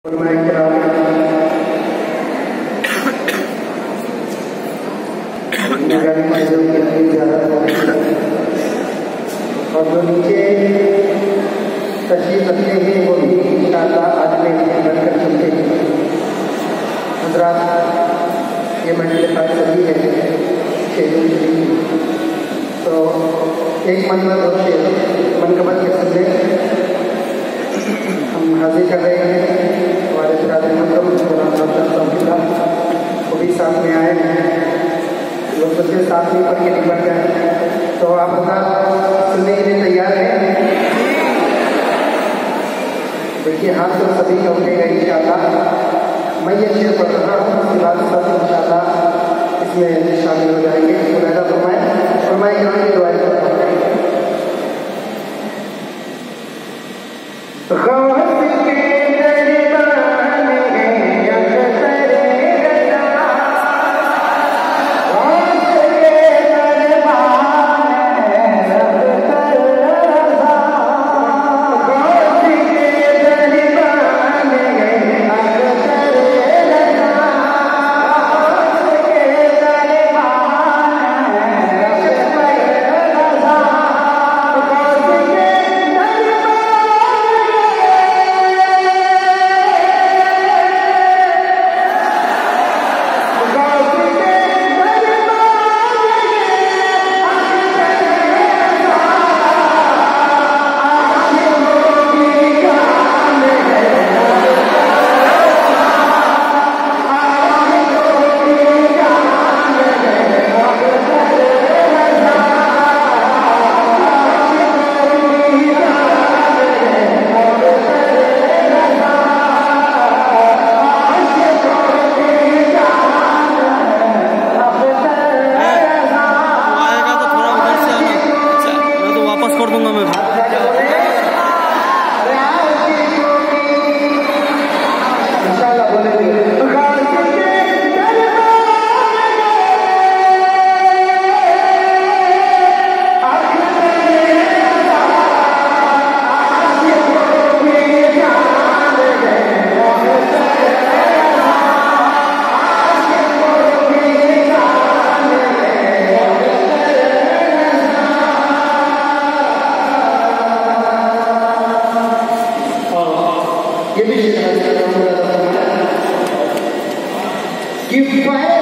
और जो नीचे तशरीफ रखते हैं वो भी इंशाअल्लाह आज में बनकर चलते हैं। हज़रात, ये मंजिल सभी है शेरों की, तो एक मतलब और शेर मनकबत के सबसे हम हाजिर कर रहे हैं। हमारे सिराज मतलब वो भी साथ में आए हैं, लोग सबसे साथ में पढ़ के निपट गए। तो आप सुनने के लिए तैयार हैं? देखिए, हाथ तो सभी का उठेगा इंशाअल्लाह। मैं ये शेर पढ़ रहा हूँ, उसके बाद सब इंशाअल्लाह इसमें शामिल हो जाएंगे। मुलाहिजा फरमाएं कि दुआएं करता हूँ। ये भी